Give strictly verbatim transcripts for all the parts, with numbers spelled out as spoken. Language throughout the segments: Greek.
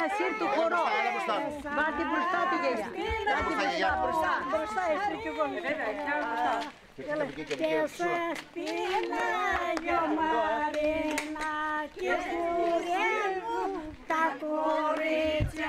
σύρ του χορό. Βάλτε μπροστά τη γιαγιά. Βάλτε μπροστά, μπροστά. Μπροστά εσύ και εγώ. Και σας πεινάγιο Μαρίνα και κουρεύουν τα κορίτσια.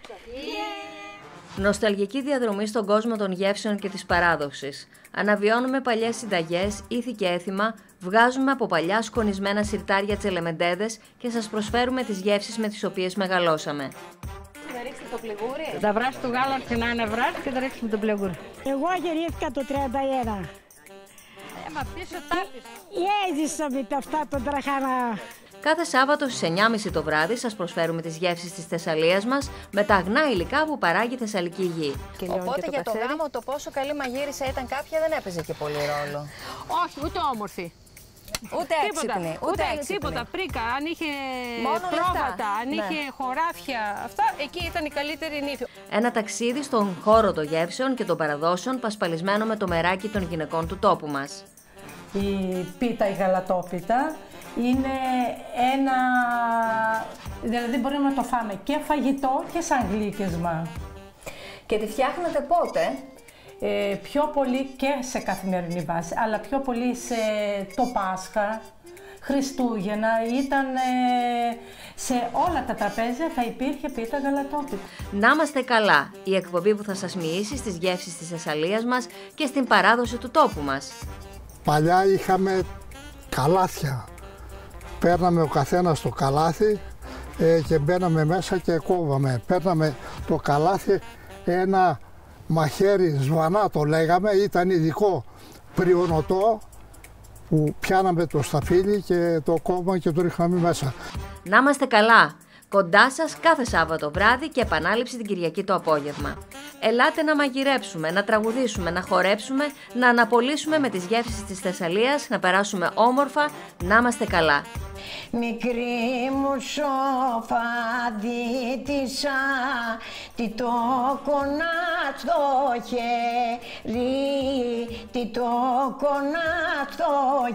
Νοσταλγική διαδρομή στον κόσμο των γεύσεων και της παράδοσης. Αναβιώνουμε παλιές συνταγές, ήθη και έθιμα, βγάζουμε από παλιά σκονισμένα σιρτάρια τσελεμεντέδες και σας προσφέρουμε τις γεύσεις με τις οποίες μεγαλώσαμε. Θα ρίξετε το πληγούρι. Θα βράσει το γάλα να είναι βράσει και θα ρίξουμε το πληγούρι. Εγώ γεννήθηκα το τριάντα ένα. Ε, μα πίσω τάπης. Έζησα με τα αυτά τον τραχανά. Κάθε Σάββατο στις εννιά και μισή το βράδυ σας προσφέρουμε τις γεύσεις της Θεσσαλίας μας με τα αγνά υλικά που παράγει η Θεσσαλική γη. Οπότε το για το γάμο το πόσο καλή μαγείρισα ήταν κάποια δεν έπαιζε και πολύ ρόλο. Όχι, ούτε όμορφη. Ούτε έξυπνη, ούτε, ούτε έξυπνη. Τίποτα, πρίκα, αν είχε μόνο πρόβατα, λεφτά. αν Ναι. είχε χωράφια, αυτά, εκεί ήταν η καλύτερη νύφη. Ένα ταξίδι στον χώρο των γεύσεων και των παραδόσεων πασπαλισμένο με το μεράκι των γυναικών του τόπου μας. Η πίτα, η γαλατόπιτα, είναι ένα, δηλαδή μπορούμε να το φάμε και φαγητό και σαν γλύκισμα. Και τη φτιάχνετε πότε? Ε, πιο πολύ και σε καθημερινή βάση, αλλά πιο πολύ σε το Πάσχα, Χριστούγεννα, ήταν ε, σε όλα τα τραπέζια θα υπήρχε πίτα γαλατόπιτα. Να είμαστε καλά, η εκπομπή που θα σας μοιήσει στις γεύσεις της Θεσσαλίας μας και στην παράδοση του τόπου μας. Παλιά είχαμε καλάθια. Παίρναμε ο καθένας το καλάθι ε, και μπαίναμε μέσα και κόβαμε. Παίρναμε το καλάθι, ένα μαχαίρι σβανά το λέγαμε, ήταν ειδικό πριονοτό που πιάναμε το σταφύλι και το κόβαμε και το ρίχναμε μέσα. Να είμαστε καλά! Κοντά σας κάθε Σάββατο βράδυ και επανάληψη την Κυριακή το απόγευμα. Ελάτε να μαγειρέψουμε, να τραγουδήσουμε, να χορέψουμε, να αναπολύσουμε με τις γεύσεις της Θεσσαλίας, να περάσουμε όμορφα, να είμαστε καλά. Μικρή μου σοφαδίτησα, τι το κονά στο χέρι, τι το κονά στο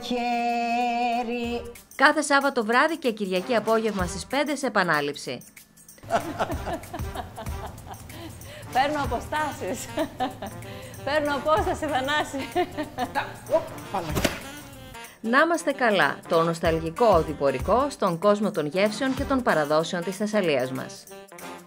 χέρι. Κάθε Σάββατο βράδυ και Κυριακή απόγευμα στις πέντε σε επανάληψη. Παίρνω αποστάσεις. Παίρνω απόσταση, Θανάση. Να είμαστε καλά, το νοσταλγικό οδηπορικό στον κόσμο των γεύσεων και των παραδόσεων της Θεσσαλίας μας.